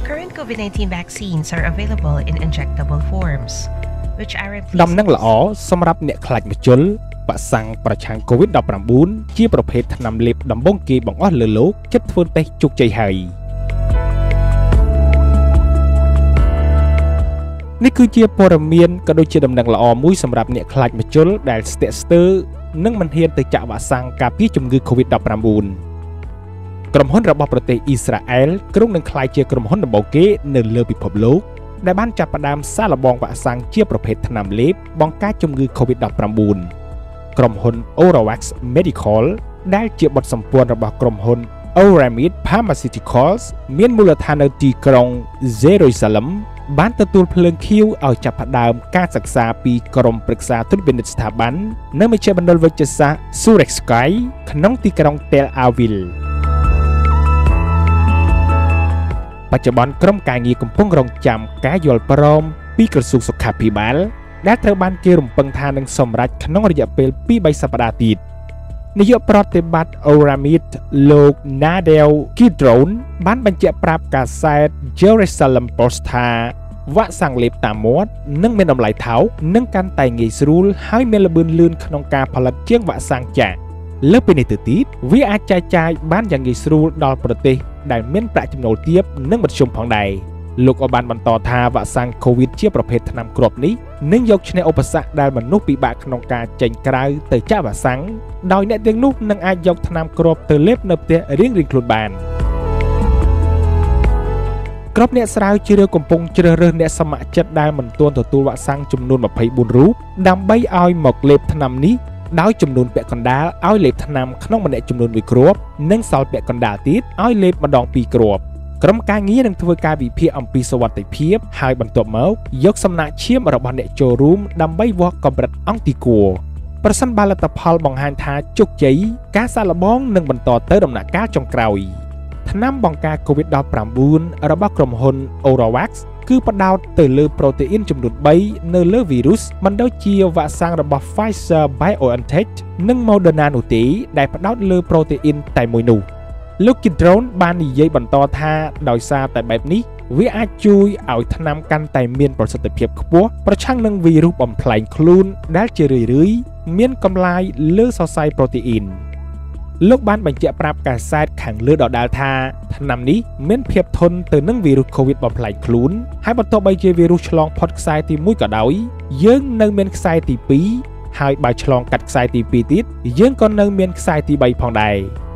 Current COVID-19 vaccines are available in injectable forms, which are ដំណឹងល្អសម្រាប់អ្នកខ្លាចម្ជុលវ៉ាក់សាំងប្រឆាំង COVID-19 ជាប្រភេទថ្នាំលេបដំបូងគេបង្អស់លើលោកជិតធ្វើតេស្តជោគជ័យហើយនេះគឺជាព័ត៌មានក៏ដូចជាដំណឹងល្អមួយសម្រាប់អ្នកខ្លាចម្ជុលដែលស្ទាក់ស្ទើរនិងមិនហ៊ានទៅចាក់វ៉ាក់សាំងការពារជំងឺ COVID-19 ក្រុមហ៊ុនរបស់ប្រទេសអ៊ីស្រាអែលគ្រោងនឹងក្លាយជាក្រុមហ៊ុនដំបូងគេនៅលើពិភពលោកដែលបានចាប់ផ្ដើមសាកល្បងវ៉ាក់សាំងជាប្រភេទថ្នាំលេបបង្ការជំងឺ COVID-19 ក្រុមហ៊ុន Oravax Medical ដែលជាបុត្រសម្ព័ន្ធរបស់ក្រុមហ៊ុន Aramid Pharmaceuticals មានមូលដ្ឋាននៅទីក្រុង Jerusalem បានទទួលភ្លើងខៀវឲ្យចាប់ផ្ដើមការសិក្សាពីក្រុមប្រឹក្សាត្រួតពិនិត្យស្ថាប័ននៅមជ្ឈមណ្ឌលវិទ្យាសាស្ត្រ Sureksky ក្នុងទីក្រុង Tel Aviv បច្ចុប្បន្នក្រុមការងារកំពុងរងចាំការយល់ព្រមពីក្រសួងសុខាភិបាលដែលត្រូវបានគេរំពឹងថានឹងសម្រេចក្នុងរយៈពេល 2-3 សប្តាហ៍ទៀតនាយកប្រតិបត្តិ Oramid លោក Nadel Kidron បានបញ្ជាក់ប្រាប់កាសែត Jerusalem Post ថាវ៉ាក់សាំងលេបតាមមាត់នឹងមានតម្លៃថោកនិងកាន់តែងាយស្រួលហើយមានល្បឿនលឿនក្នុងការផលិតជាងវ៉ាក់សាំងចាក់លើសពីនេះទៅទៀតវាអាចចែកចាយបានយ៉ាងងាយស្រួលដល់ប្រទេសដែលមានប្រាក់ចំណូលទាបនិងមធ្យមផងដែរលោកក៏បានបន្តថាវ៉ាក់សាំង COVID ជាប្រភេទថ្នាំគ្រាប់នេះនឹងយកឈ្នះឧបសគ្គដែលមនុស្សពិបាកក្នុងការចេញក្រៅទៅចាក់វ៉ាក់សាំងដោយអ្នកទាំងនោះនឹងអាចយកថ្នាំគ្រាប់ទៅលេបនៅផ្ទះរៀងៗខ្លួនបានក្រុមអ្នកស្រាវជ្រាវកំពុងជ្រើសរើសអ្នកសមត្ថចិត្តដែលមិនទាន់ទទួលវ៉ាក់សាំងចំនួន24រូបដើម្បីឲ្យមកលេបថ្នាំនេះដោយចំនួនពាក់កណ្ដាលឲ្យលេបថ្នាំក្នុងម្នាក់ចំនួន1គ្រាប់និងសល់ពាក់កណ្ដាលទៀតឲ្យលេបម្ដង2គ្រាប់ក្រុមការងារនឹងធ្វើការវិភាគអំពីសុវត្ថិភាពហើយបន្ទាប់មកយកសំណាក់ឈាមរបស់អ្នកចូលរួមដើម្បីវាស់កម្រិតអង់ទីគួរប្រសិនបើលទ្ធផលបង្ហាញថាជោគជ័យការសាកល្បងនឹងបន្តទៅដំណាក់កាលចុងក្រោយថ្នាំបង្ការ COVID-19 របស់ក្រុមហ៊ុន Oravax គឺផ្ដោតទៅលើប្រូតេអ៊ីនចំនួន3នៅលើវីរុសមិនដូចជាវ៉ាក់សាំងរបស់ Pfizer BioNTech និង Moderna នោះទេដែលផ្ដោតលើប្រូតេអ៊ីនតែមួយនោះលោក Kidron បាននិយាយបន្តថាដោយសារតែបែបនេះវាអាចជួយឲ្យថ្នាំកាន់តែមានប្រសិទ្ធភាពខ្ពស់ប្រឆាំងនឹងវីរុសបំផ្លែងខ្លួនដែលជារឿយៗមានកម្លាយលើសរសៃប្រូតេអ៊ីនលោកបានបញ្ជាក់ប្រាប់កាសែតខាងលើដដែលថាថ្នាំនេះមានភាពធន់ទៅនឹងវីរុស COVID បំផ្លែងខ្លួនហើយបន្ទាប់បីជាវីរុសឆ្លងផុតខ្សែទី1ក៏ដោយយើងនៅមានខ្សែទី2ហើយបើឆ្លងកាត់ខ្សែទី2ទៀតយើងក៏នៅមានខ្សែទី3ផងដែរ